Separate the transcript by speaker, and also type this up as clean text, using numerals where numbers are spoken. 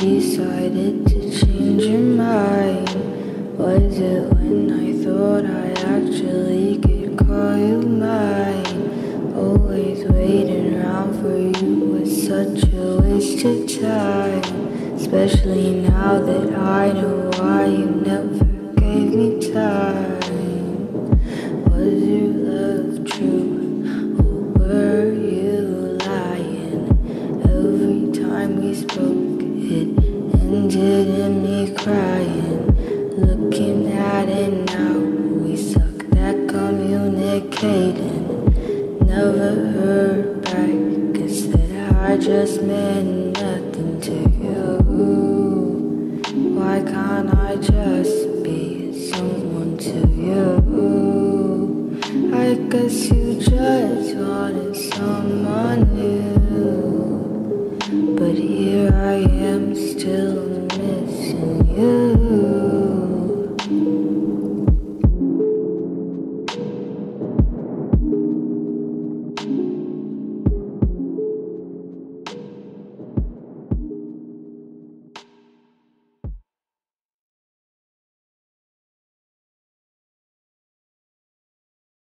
Speaker 1: decided to change your mind? Was it when I thought I actually could call you mine? Always waiting around for you was such a waste of time, especially now that I know why you never gave me time. Was your love true, or were you lying? Every time we spoke, it ended in me crying. Looking at it now, we sucked at communicating. Never heard back, guess that I just meant nothing to you. Why can't I just be someone to you? I guess you just wanted someone new, but here I am still missing you.